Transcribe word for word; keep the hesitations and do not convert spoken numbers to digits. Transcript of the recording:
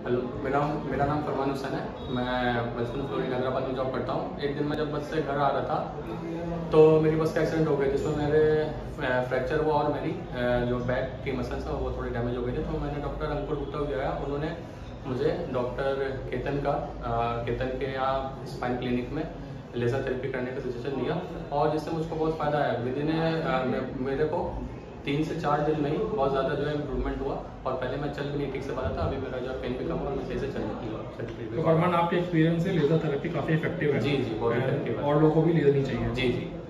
Hello, मेरा मेरा नाम फरमान हुसैन है। मैं बचपन फ्लोरिंग हैदराबाद में जॉब करता हूँ। एक दिन मैं जब बस से घर आ रहा था तो मेरी बस का एक्सीडेंट हो गया, जिसमें मेरे फ्रैक्चर हुआ और मेरी जो बैक की मसल्स है वो थोड़ी डैमेज हो गई थी। तो मैंने डॉक्टर अंकुर गुप्ता को गया, उन्होंने मुझे डॉक्टर केतन का केतन के यहाँ स्पाइन क्लिनिक में लेज़र थेरेपी करने का सजेशन दिया और जिससे मुझको बहुत फ़ायदा आया। विद इन मेरे को तीन से चार दिन में ही बहुत ज़्यादा जो है इम्प्रूवमेंट हुआ और पहले मैं चल भी नहीं ठीक से पाता था, अभी मेरा जो पेन भी कम हुआ, मैं सही से चल नहीं। तो फरमान, आपके एक्सपीरियंस से लेज़र थेरेपी काफ़ी इफेक्टिव है? जी जी, बहुत इफेक्टिव है और लोगों को भी लेनी चाहिए। जी जी।